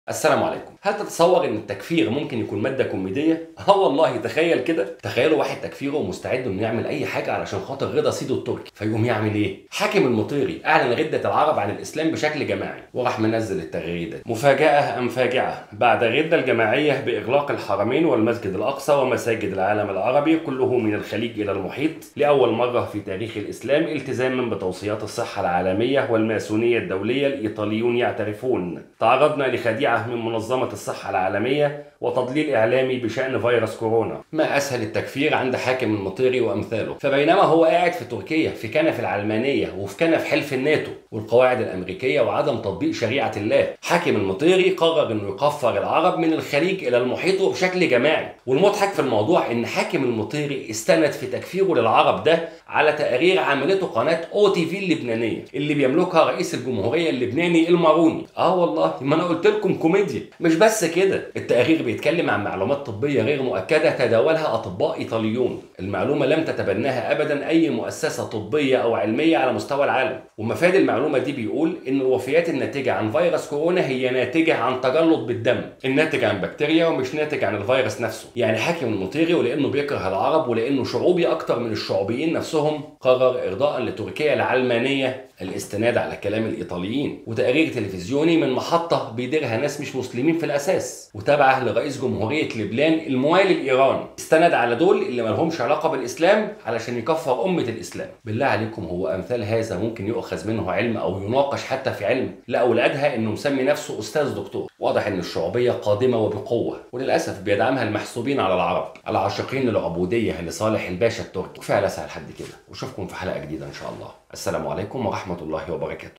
السلام عليكم. هل تتصور ان التكفير ممكن يكون ماده كوميديه؟ والله تخيل كده، تخيلوا واحد تكفيره ومستعد انه يعمل اي حاجه علشان خاطر رضا سيده التركي، فيقوم يعمل ايه؟ حاكم المطيري اعلن رده العرب عن الاسلام بشكل جماعي، وراح منزل التغريده: مفاجاه ام فاجعه، بعد الرده الجماعيه باغلاق الحرمين والمسجد الاقصى ومساجد العالم العربي كله من الخليج الى المحيط لاول مره في تاريخ الاسلام التزاما بتوصيات الصحه العالميه والماسونيه الدوليه، الايطاليون يعترفون. تعرضنا لخديعه من منظمة الصحة العالمية وتضليل إعلامي بشأن فيروس كورونا. ما أسهل التكفير عند حاكم المطيري وأمثاله. فبينما هو قاعد في تركيا في كنف العلمانية وفي كنف حلف الناتو والقواعد الأمريكية وعدم تطبيق شريعة الله، حاكم المطيري قرر إنه يكفر العرب من الخليج إلى المحيط وبشكل جماعي. والمضحك في الموضوع إن حاكم المطيري استند في تكفيره للعرب ده على تقرير عملته قناة OTV اللبنانية اللي بيملكها رئيس الجمهورية اللبناني الماروني. والله ما أنا قلت لكم كوميديا. مش بس كده، التقرير بيتكلم عن معلومات طبية غير مؤكدة تداولها أطباء إيطاليون. المعلومة لم تتبناها أبدا أي مؤسسة طبية أو علمية على مستوى العالم. ومفاد المعلومة دي بيقول إن الوفيات الناتجة عن فيروس كورونا هي ناتجة عن تجلط بالدم، الناتج عن بكتيريا ومش ناتج عن الفيروس نفسه. يعني حاكم المطيري ولأنه بيكره العرب ولأنه شعوبي أكتر من الشعوبيين نفسهم قرر إرضاء لتركيا العلمانية الاستناد على كلام الإيطاليين. وتقرير تلفزيوني من محطة بيديرها ناس مش مسلمين في الأساس وتابعه لرئيس جمهورية لبنان الموالي لإيران، استند على دول اللي مالهمش علاقة بالإسلام علشان يكفر أمة الإسلام. بالله عليكم، هو أمثال هذا ممكن يؤخذ منه علم أو يناقش حتى في علم؟ لا، والأدهى إنه مسمي نفسه أستاذ دكتور. واضح إن الشعوبية قادمة وبقوة، وللأسف بيدعمها المحسوبين على العرب العاشقين للعبودية لصالح الباشا التركي. كفاية لسه لحد كده، واشوفكم في حلقة جديدة إن شاء الله. السلام عليكم ورحمة الله وبركاته.